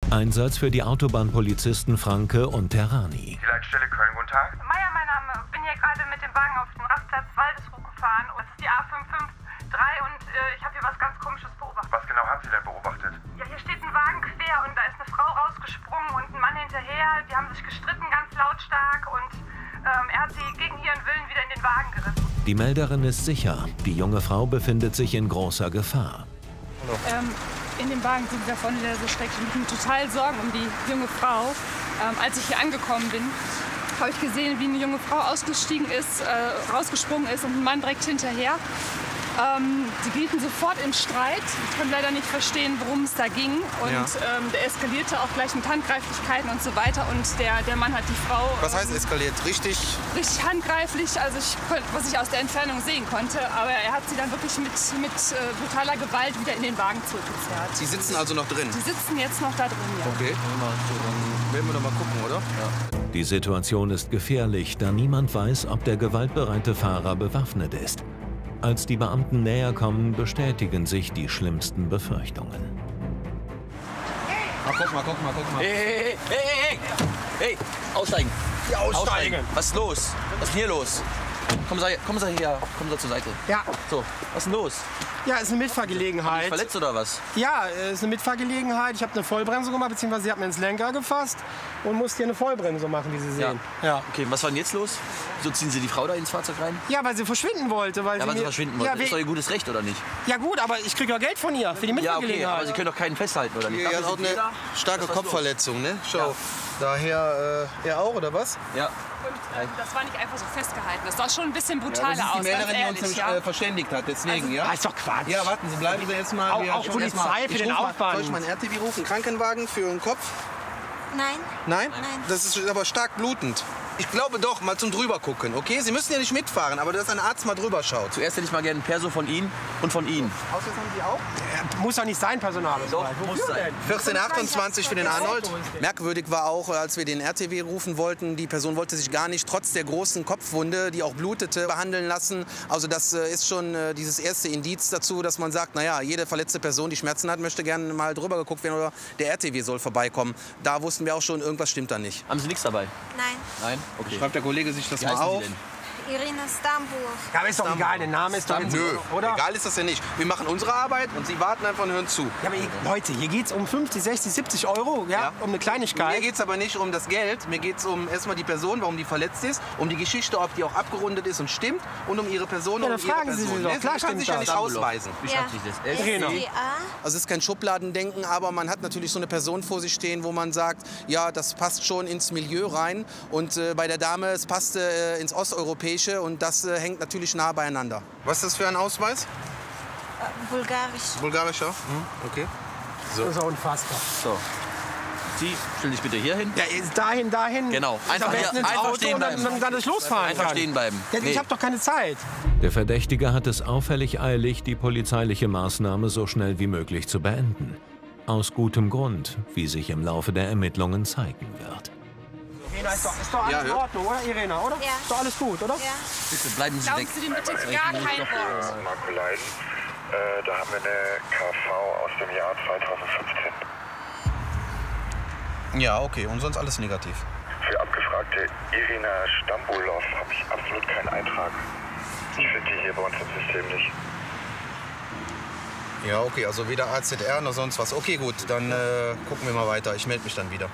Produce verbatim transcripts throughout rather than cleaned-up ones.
Einsatz für die Autobahnpolizisten Franke und Terrani. Die Leitstelle Köln, guten Tag. Meier, mein Name. Bin hier gerade mit dem Wagen auf den Rastplatz Waldesruh gefahren. Und das ist die A fünf fünf drei und äh, ich habe hier was ganz Komisches beobachtet. Was genau haben Sie denn beobachtet? Ja, hier steht ein Wagen quer und da ist eine Frau rausgesprungen und ein Mann hinterher. Die haben sich gestritten, ganz lautstark, und ähm, er hat sie gegen ihren Willen wieder in den Wagen gerissen. Die Melderin ist sicher, die junge Frau befindet sich in großer Gefahr. Ähm, in dem Wagen sind wir vorne, der so schrecklich. Ich mache mir total Sorgen um die junge Frau. Ähm, als ich hier angekommen bin, habe ich gesehen, wie eine junge Frau ausgestiegen ist, äh, rausgesprungen ist und ein Mann direkt hinterher. Ähm, die gerieten sofort in Streit. Ich konnte leider nicht verstehen, worum es da ging. Und Ja. ähm, der eskalierte auch gleich mit Handgreiflichkeiten und so weiter. Und der, der Mann hat die Frau Was heißt ähm, eskaliert? Richtig? richtig handgreiflich, also ich, konnt- was ich aus der Entfernung sehen konnte. Aber er hat sie dann wirklich mit, mit äh, brutaler Gewalt wieder in den Wagen zurückgezerrt. Sie sitzen also noch drin? Die sitzen jetzt noch da drin, ja. Okay. Dann werden wir doch mal gucken, oder? Ja. Die Situation ist gefährlich, da niemand weiß, ob der gewaltbereite Fahrer bewaffnet ist. Als die Beamten näher kommen, bestätigen sich die schlimmsten Befürchtungen. Ach, guck mal, guck mal, guck mal. Hey, hey, hey, hey, hey, hey, aussteigen. Ja, aussteigen. Was ist los? Was ist denn hier los? Kommen Sie, kommen Sie hier, kommen Sie zur Seite. Ja, So, was ist denn los? ja, ist eine Mitfahrgelegenheit. Verletzt oder was? Ja, ist eine Mitfahrgelegenheit. Ich habe eine Vollbremsung gemacht, beziehungsweise sie hat mir ins Lenker gefasst und musste hier eine Vollbremsung machen, wie Sie sehen. Ja. Okay, was war denn jetzt los? Wieso ziehen Sie die Frau da ins Fahrzeug rein? Ja, weil sie verschwinden wollte. Weil Ja, sie weil sie mir- verschwinden ja, wollte. Ist doch we- ihr gutes Recht, oder nicht? ja gut, aber ich kriege ja Geld von ihr für die Ja, okay, Mitfahrgelegenheit. aber Sie können doch keinen festhalten, oder nicht? Er hat Dafür auch sind eine wir da. starke Was war los? Kopfverletzung, ne? Schau. Ja. Daher, äh, er auch, oder was? Ja. Und ähm, das war nicht einfach so festgehalten. Das sah schon ein bisschen Ja, brutaler das ist die aus, ganz Melderin, die ehrlich. uns Ja. äh, verständigt hat, deswegen, Also, ja? Ah, ist doch Quatsch. Ja, warten Sie, bleiben Sie jetzt mal. Auch- Wir auch schauen Polizei erst mal. für Ich den ruf mal- Aufwand. Soll ich mal einen R T W rufen? Krankenwagen für den Kopf? Nein. Nein? Nein. Das ist aber stark blutend. Ich glaube doch, mal zum drüber gucken, okay? Sie müssen ja nicht mitfahren, aber dass ein Arzt mal drüber schaut. Zuerst hätte ich mal gerne ein Perso von Ihnen und von Ihnen. Ausweis haben Sie auch? Ja, muss doch nicht sein, Personal. Doch, muss sein. vierzehn achtundzwanzig für den Arnold. Merkwürdig war auch, als wir den R T W rufen wollten, die Person wollte sich gar nicht, trotz der großen Kopfwunde, die auch blutete, behandeln lassen. Also das äh, ist schon äh, dieses erste Indiz dazu, dass man sagt, naja, jede verletzte Person, die Schmerzen hat, möchte gerne mal drüber geguckt werden oder der R T W soll vorbeikommen. Da wussten wir auch schon, irgendwas stimmt da nicht. Haben Sie nichts dabei? Nein. Nein? Okay. Schreibt der Kollege sich das Wie mal heißen auf? Sie denn? Irina Stambul. Ja, aber ist doch egal, der Name ist doch jetzt, Nö, oder? egal ist das ja nicht. Wir machen unsere Arbeit und Sie warten einfach und hören zu. Ja, aber ihr- Leute, hier geht es um fünfzig, sechzig, siebzig Euro, ja, Ja. um eine Kleinigkeit. Mir geht es aber nicht um das Geld, mir geht es um erstmal die Person, warum die verletzt ist, um die Geschichte, ob die auch abgerundet ist und stimmt und um ihre Person Ja, und dann um ihre fragen Sie Person. sie doch. Ne? Klar Sie kann stimmt sich ja das. nicht ausweisen. Wie Ja. schreibt sich das? S Irina. C A. Also es ist kein Schubladendenken, aber man hat natürlich so eine Person vor sich stehen, wo man sagt, ja, das passt schon ins Milieu rein. Und äh, bei der Dame, es passte äh, ins Osteuropäische und das äh, hängt natürlich nah beieinander. Was ist das für ein Ausweis? Bulgarisch. Bulgarischer? Okay. Das ist ja unfassbar. So. Sie stellen sich bitte hier hin. Ja, ist dahin, dahin. Genau. Einfach Am besten hier- ins einfach Auto stehen und dann, bleiben. dann, dann ich losfahren Einfach kann. stehen bleiben. Ja, Nee. Ich habe doch keine Zeit. Der Verdächtige hat es auffällig eilig, die polizeiliche Maßnahme so schnell wie möglich zu beenden. Aus gutem Grund, wie sich im Laufe der Ermittlungen zeigen wird. Irina, ist doch, ist doch alles Ja, in hör. Ordnung, oder Irina, oder? Ja. Ist doch alles gut, oder? Ja. Bitte bleiben Sie weg. Glauben Sie dem bitte gar kein Wort. Marco Leiden. Äh, da haben wir eine K V aus dem Jahr zweitausendfünfzehn. Ja, okay. Und sonst alles negativ. Für abgefragte Irina Stambulov habe ich absolut keinen Eintrag. Ich finde die hier bei uns im System nicht. Ja, okay. Also weder A Z R noch sonst was. Okay, gut. Dann äh, gucken wir mal weiter. Ich melde mich dann wieder.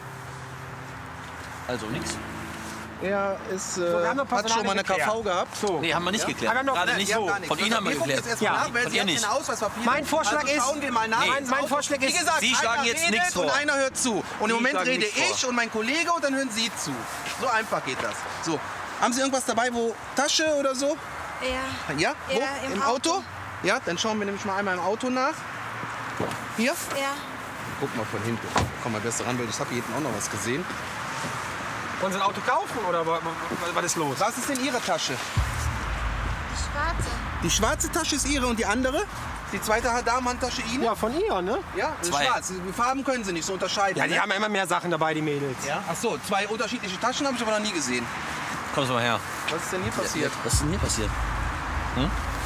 Also nichts. Er ist, äh, wir haben doch hat schon mal eine K V Personal gehabt. So. Nee, haben wir nicht geklärt. Aber noch- Gerade Nein, nicht Wir so. gar nichts. Von Ihnen haben wir gucken geklärt. jetzt erst Ja. mal nach, weil Von Sie ihr hat nicht. den Ausweispapier. Mein Vorschlag also schauen ist- wir mal nach. Nee. Mein, mein Vorschlag Wie ist, gesagt, Sie schlagen einer jetzt redet nichts vor. und einer hört zu. Und im Sie Moment schlagen rede nichts vor. ich und mein Kollege und dann hören Sie zu. So einfach geht das. So. Haben Sie irgendwas dabei, wo Tasche oder so? Ja. Ja? Wo? Ja, im Auto? Auto. Ja, dann schauen wir nämlich mal einmal im Auto nach. Hier? Ja. Guck mal von hinten. Komm mal besser ran, weil ich habe hier hinten auch noch was gesehen. wollen Sie ein Auto kaufen oder wa- wa- wa- was ist los? Was ist denn Ihre Tasche? Die schwarze. Die schwarze Tasche ist Ihre und die andere? Die zweite Damenhandtasche Ihnen? Ja, von ihr, ne? Ja, das ist Zwei. schwarz. Die Farben können Sie nicht so unterscheiden. Ja, die ne? haben immer mehr Sachen dabei, die Mädels. Ja? Ach so, zwei unterschiedliche Taschen habe ich aber noch nie gesehen. Kommen Sie mal her. Was ist denn hier passiert? Was ist denn hier passiert? Hm?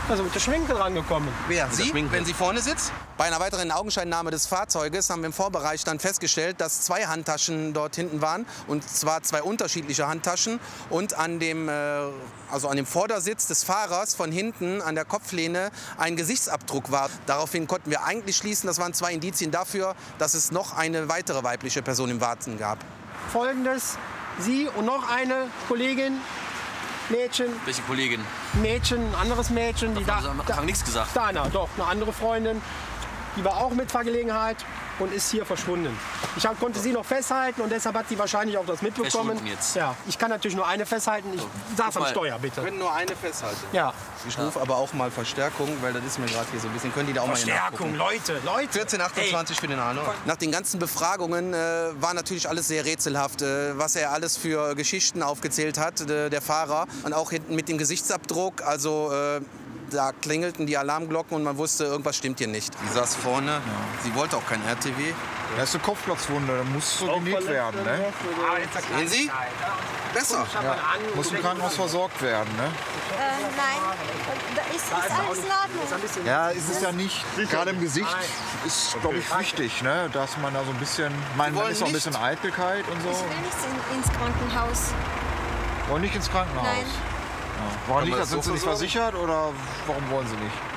Also mit der Schminke dran gekommen. Wer? Sie, wenn sie vorne sitzt? Bei einer weiteren Augenscheinnahme des Fahrzeuges haben wir im Vorbereich dann festgestellt, dass zwei Handtaschen dort hinten waren. Und zwar zwei unterschiedliche Handtaschen. Und an dem, äh, also an dem Vordersitz des Fahrers von hinten an der Kopflehne ein Gesichtsabdruck war. Daraufhin konnten wir eigentlich schließen, das waren zwei Indizien dafür, dass es noch eine weitere weibliche Person im Warten gab. Folgendes, Sie und noch eine Kollegin, Mädchen. Welche Kollegin? Mädchen, ein anderes Mädchen. Die Da, da, da, haben nichts gesagt. Dana, doch, eine andere Freundin. Die war auch mit Fahrgelegenheit und ist hier verschwunden. Ich hab, konnte sie noch festhalten und deshalb hat sie wahrscheinlich auch das mitbekommen. Verschwunden jetzt. Ja, ich kann natürlich nur eine festhalten. Ich saß am mal. Steuer, bitte. Wir können nur eine festhalten. Ja. Ich rufe aber auch mal Verstärkung, weil das ist mir gerade hier so ein bisschen. Können die da auch Verstärkung, mal Leute, Leute. vierzehn achtundzwanzig für den Arnold. Nach den ganzen Befragungen äh, war natürlich alles sehr rätselhaft, äh, was er alles für Geschichten aufgezählt hat, äh, der Fahrer. Und auch hinten mit dem Gesichtsabdruck, also äh, da klingelten die Alarmglocken und man wusste, irgendwas stimmt hier nicht. Sie saß vorne, ja. Sie wollte auch kein R T W. Das ist eine Kopfplatzwunde, da muss so genäht werden. Ne? Sehen Sie? Besser. Ja. Muss im Krankenhaus versorgt werden. Ne? Äh, nein, da ist, ist alles in Ordnung. Ja, ist es ja nicht. Gerade im Gesicht ist, glaube ich, wichtig, ne? Dass man da so ein bisschen, man, man ist auch ein bisschen Eitelkeit und so. Ich will nicht in, ins Krankenhaus. Wollen nicht ins Krankenhaus? Nein. Ja. Warum nicht? Sind Sie nicht versichert oder warum wollen Sie nicht?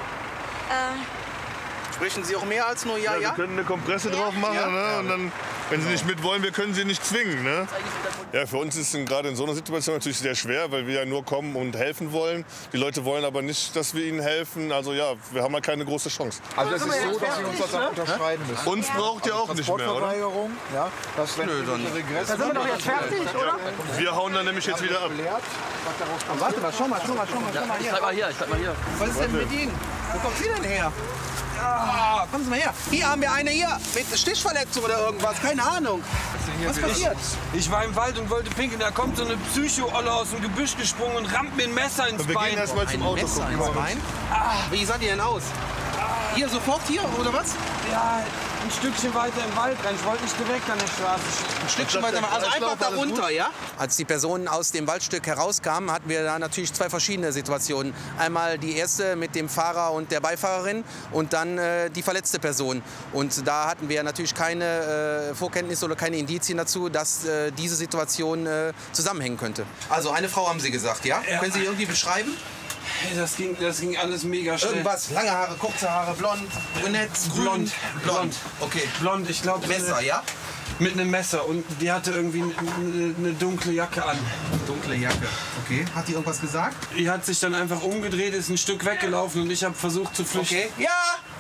Äh, Sprechen Sie auch mehr als nur ja, ja? ja? Wir können eine Kompresse drauf machen, ja. Ne? Und dann, wenn Sie nicht mit wollen, wir können Sie nicht zwingen. Ne? Ja, für uns ist es gerade in so einer Situation natürlich sehr schwer, weil wir ja nur kommen und helfen wollen. Die Leute wollen aber nicht, dass wir ihnen helfen. Also ja, wir haben halt keine große Chance. Also es ist so, dass Sie uns das auch unterschreiben müssen. Uns braucht ihr auch nicht mehr, oder? Transportverweigerung, ja, dass wenn Nö, dann Regress Da sind wir doch jetzt fertig, oder? Wir hauen dann nämlich jetzt wieder ab. Warte mal, schau mal, schau mal, schau mal, schau mal Ich hier. bleib mal hier, ich bleib mal hier. Was ist denn mit Ihnen? Wo kommt Sie denn her? Ah, kommen Sie mal her. Hier haben wir eine hier mit Stichverletzung oder irgendwas. Keine Ahnung. Was passiert? Ich war im Wald und wollte pinkeln. Da kommt so eine Psycho-Olle aus dem Gebüsch gesprungen und rammt mir ein Messer ins Wir Bein. gehen erst mal zum Auto Messer gucken. ins Bein? Ah, wie sah die denn aus? Hier, sofort hier, oder was? Ja, ein Stückchen weiter im Wald rein. Ich wollte nicht direkt an der Straße stehen. Ein Stückchen weiter, also einfach da alles runter, gut? ja? Als die Personen aus dem Waldstück herauskamen, hatten wir da natürlich zwei verschiedene Situationen. Einmal die erste mit dem Fahrer und der Beifahrerin und dann äh, die verletzte Person. Und da hatten wir natürlich keine äh, Vorkenntnisse oder keine Indizien dazu, dass äh, diese Situation äh, zusammenhängen könnte. Also eine Frau haben Sie gesagt, ja? Ja. Können Sie irgendwie beschreiben? Hey, das ging, das ging alles mega schnell. Irgendwas, lange Haare, kurze Haare, blond, brünett, grün. Blond. Blond, okay. Blond, ich glaube. Messer, ja? Mit einem Messer. Und die hatte irgendwie eine, eine dunkle Jacke an. Dunkle Jacke, okay. Hat die irgendwas gesagt? Die hat sich dann einfach umgedreht, ist ein Stück weggelaufen und ich habe versucht zu flüchten. Okay, ja!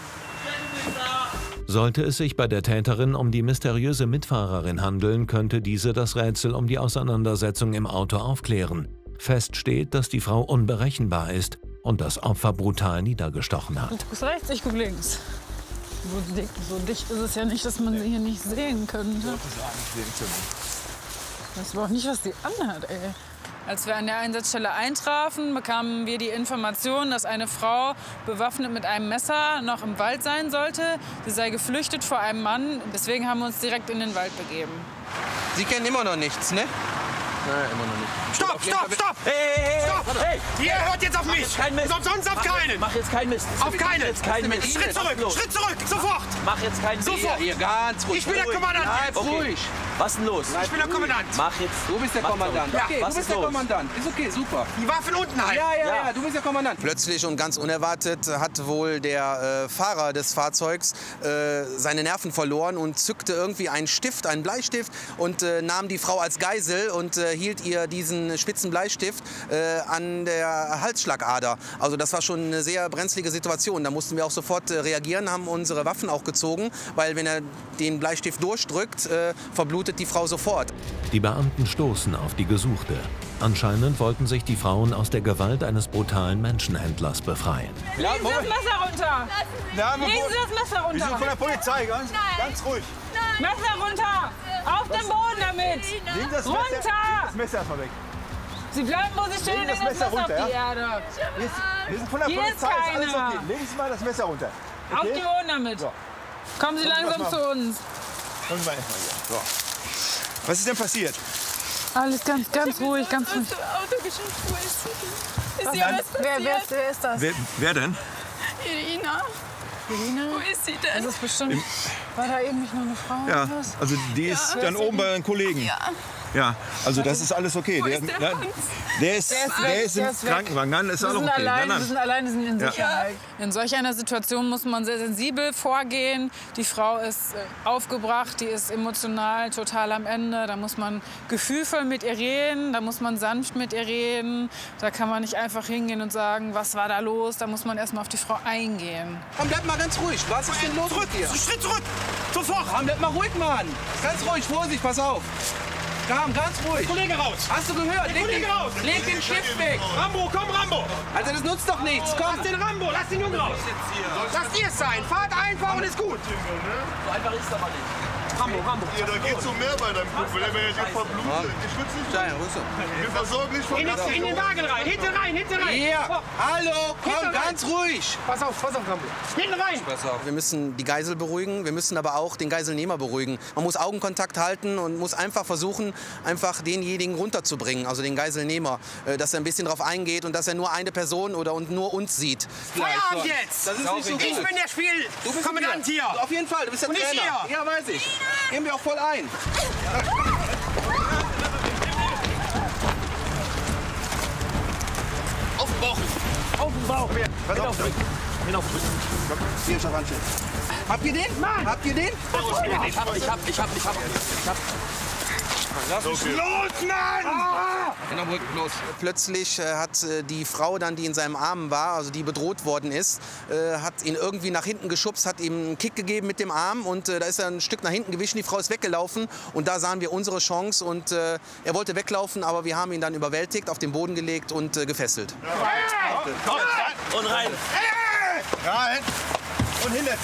Sollte es sich bei der Täterin um die mysteriöse Mitfahrerin handeln, könnte diese das Rätsel um die Auseinandersetzung im Auto aufklären. Fest steht, dass die Frau unberechenbar ist und das Opfer brutal niedergestochen hat. Du guckst rechts, ich guck links. So dicht, so dicht ist es ja nicht, dass man sie hier nicht sehen könnte. Ich weiß aber auch nicht, was die anhat, ey. Als wir an der Einsatzstelle eintrafen, bekamen wir die Information, dass eine Frau bewaffnet mit einem Messer noch im Wald sein sollte. Sie sei geflüchtet vor einem Mann. Deswegen haben wir uns direkt in den Wald begeben. Sie kennen immer noch nichts, ne? Nein, immer noch nicht. Stopp, stopp, stopp! Hey, hey, hey, Stopp! hey. Ihr hört jetzt auf mich! Kein Mist. Und sonst auf keinen! Mach jetzt keinen Mist. Auf keinen! Jetzt keinen Mist. Schritt zurück! Schritt zurück! Sofort! Mach jetzt keinen Mist. Sofort! Hier, ganz ruhig. Ich bin der Kommandant jetzt! Okay. Ruhig. Was denn los? Ich bin der Kommandant! Mach jetzt. Du bist der Mach Kommandant. doch. Okay, Was du bist ist der los? Kommandant. Ist okay, super. Die Waffen unten halt! Ja, ja, Ja. ja, du bist der Kommandant. Plötzlich und ganz unerwartet hat wohl der äh, Fahrer des Fahrzeugs äh, seine Nerven verloren und zückte irgendwie einen Stift, einen Bleistift und äh, nahm die Frau als Geisel und äh, hielt ihr diesen spitzen Bleistift äh, an der Halsschlagader. Also das war schon eine sehr brenzlige Situation. Da mussten wir auch sofort äh, reagieren, haben unsere Waffen auch gezogen, weil wenn er den Bleistift durchdrückt, äh, verblutet die Frau sofort. Die Beamten stoßen auf die Gesuchte. Anscheinend wollten sich die Frauen aus der Gewalt eines brutalen Menschenhändlers befreien. Legen Sie das Messer runter! Legen Sie das Messer runter! Wir sind von der Polizei, ganz, ganz ruhig. Messer runter! Auf den Boden damit! Legen Sie das Runter! Messer, legen das Messer erstmal weg. Sie bleiben, wo Sie stehen, Legen legen das das Messer Messer auf runter, die ja? Erde. Wir, ist, wir sind von der Hier ist Polizei, ist alles keiner. okay. Legen Sie mal das Messer runter. Auf den Boden damit! So. Kommen Sie langsam was zu uns. Kommen Sie mal erstmal hier. So. Was ist denn passiert? Alles ganz, ganz ruhig, ganz ruhig. Ist hier was wer, wer, passiert? wer ist das? Wer, wer denn? Irina. Irina? Wo ist sie denn? Das ist bestimmt. War da eben nicht noch eine Frau? Ja, oder was? also die ist Ja. dann oben bei den Kollegen. Ja. Ja, also das ist alles okay. Wo Der, ist der der, Hans? der ist, Der ist der weg, ist im der ist weg. Krankenwagen. Dann ist Wir alles sind okay. allein, Nein, wir nein. sind allein, wir sind in Ja. Sicherheit. In solch einer Situation muss man sehr sensibel vorgehen. Die Frau ist äh, aufgebracht, die ist emotional total am Ende. Da muss man gefühlvoll mit ihr reden, da muss man sanft mit ihr reden. Da kann man nicht einfach hingehen und sagen, was war da los. Da muss man erst mal auf die Frau eingehen. Komm, bleib mal ganz ruhig. Was ist denn los mit dir? Schritt zurück! Sofort! Komm, bleib mal ruhig, Mann. Ganz ruhig, Vorsicht, pass auf. Komm, ganz ruhig. Kollege raus! Hast du gehört? Leg Kollege den, raus! leg den Stift weg. Rambo, komm, Rambo! Also das nutzt doch nichts. Komm. Lass den Rambo, lass den Jungen raus! Lasst ihr es sein. Fahrt einfach und ist gut. So einfach ist es aber nicht. Rambo, Rambo. Ja, da geht's um mehr bei deinem Kumpel. Der wäre ja jetzt verblutet. Ich schütze nicht. Stein, Rüssel. Wir versorgen nicht von In, den- in den Wagen rein. Hinten rein, hinten rein. Hier. Hallo, komm, Hinten rein. ganz ruhig. Pass auf, pass auf, Rambo. Hinten rein. Wir müssen die Geisel beruhigen, wir müssen aber auch den Geiselnehmer beruhigen. Man muss Augenkontakt halten und muss einfach versuchen, einfach denjenigen runterzubringen, also den Geiselnehmer, äh, dass er ein bisschen drauf eingeht und dass er nur eine Person oder und nur uns sieht. Feierabend jetzt. Das ist nicht so Ich gut. bin der Spielkommandant hier. Auf jeden Fall, du bist der Und nicht Trainer. ihr. Ja, weiß ich. Gehen wir auch voll ein. Auf den Bauch! Auf den Bauch. Pass auf! Hin auf den Rücken. Hier, Scharanche. Habt ihr den? Mann. Habt ihr den? Ich hab, ich hab, ich hab, ich hab, ich hab. Lass mich los, Mann! Hin am Rücken, los. Plötzlich äh, hat äh, die Frau dann, die in seinem Arm war, also die bedroht worden ist, äh, hat ihn irgendwie nach hinten geschubst, hat ihm einen Kick gegeben mit dem Arm und äh, da ist er ein Stück nach hinten gewichen. Die Frau ist weggelaufen und da sahen wir unsere Chance und äh, er wollte weglaufen, aber wir haben ihn dann überwältigt, auf den Boden gelegt und äh, gefesselt. Komm, und rein! Rein und hinsetzen.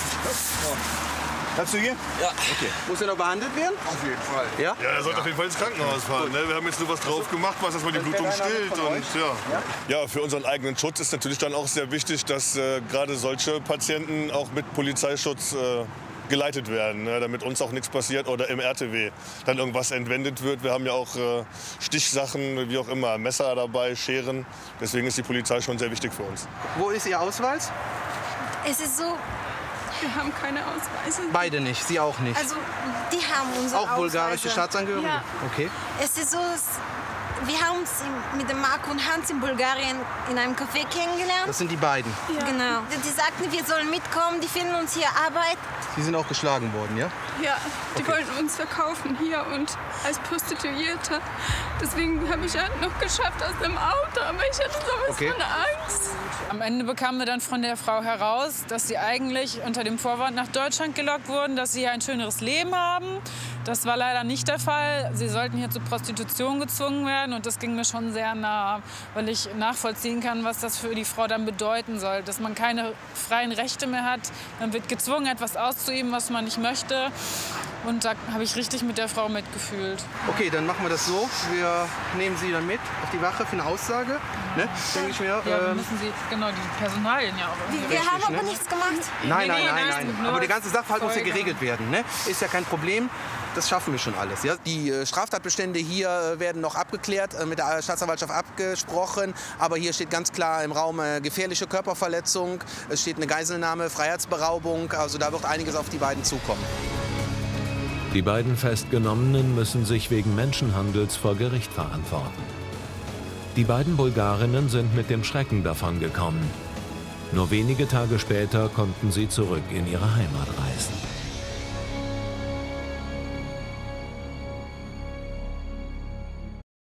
Bleibst du hier? Ja. Okay. Muss er noch behandelt werden? Auf jeden Fall. Ja? Ja, er sollte auf jeden Fall ins Krankenhaus fahren. Ne? Wir haben jetzt nur was drauf gemacht, was erstmal die Blutung stillt. Und, ja. Ja, für unseren eigenen Schutz ist natürlich dann auch sehr wichtig, dass äh, gerade solche Patienten auch mit Polizeischutz äh, geleitet werden, ne? Damit uns auch nichts passiert oder im R T W dann irgendwas entwendet wird. Wir haben ja auch äh, Stichsachen, wie auch immer, Messer dabei, Scheren. Deswegen ist die Polizei schon sehr wichtig für uns. Wo ist Ihr Ausweis? Es ist so, Wir haben keine Ausweise. Beide nicht, Sie auch nicht. also die haben unsere Auch bulgarische Ausweise. Staatsangehörige? Ja. Okay. Es ist so, dass wir haben uns in- mit dem Marco und Hans in Bulgarien in einem Café kennengelernt. Das sind die beiden. Ja. Genau. Die, die sagten, wir sollen mitkommen, die finden uns hier Arbeit. Sie sind auch geschlagen worden, ja? Ja, die wollten uns verkaufen hier und als Prostituierte. Deswegen habe ich ja noch geschafft aus dem Auto, aber ich hatte sowas Okay. von Angst. Am Ende bekamen wir dann von der Frau heraus, dass sie eigentlich unter dem Vorwand nach Deutschland gelockt wurden, dass sie hier ein schöneres Leben haben. Das war leider nicht der Fall. Sie sollten hier zur Prostitution gezwungen werden und das ging mir schon sehr nah, weil ich nachvollziehen kann, was das für die Frau dann bedeuten soll. Dass man keine freien Rechte mehr hat, man wird gezwungen, etwas auszuüben, was man nicht möchte. Und da habe ich richtig mit der Frau mitgefühlt. Okay, dann machen wir das so. Wir nehmen Sie dann mit auf die Wache für eine Aussage. Ne? Denke ich mir. Ja, wir ähm, müssen sie, genau, die Personalien ja auch. Wir, wir haben aber ne? nichts gemacht. Nein, nein, Nee, nein, nein, nein. nur Aber der ganze Sachverhalt muss ja Zeuge. geregelt werden. Ne? Ist ja kein Problem. Das schaffen wir schon alles. Ja? Die äh, Straftatbestände hier äh, werden noch abgeklärt, äh, mit der Staatsanwaltschaft abgesprochen. Aber hier steht ganz klar im Raum äh, gefährliche Körperverletzung. Es steht eine Geiselnahme, Freiheitsberaubung. Also da wird einiges auf die beiden zukommen. Die beiden Festgenommenen müssen sich wegen Menschenhandels vor Gericht verantworten. Die beiden Bulgarinnen sind mit dem Schrecken davongekommen. Nur wenige Tage später konnten sie zurück in ihre Heimat reisen.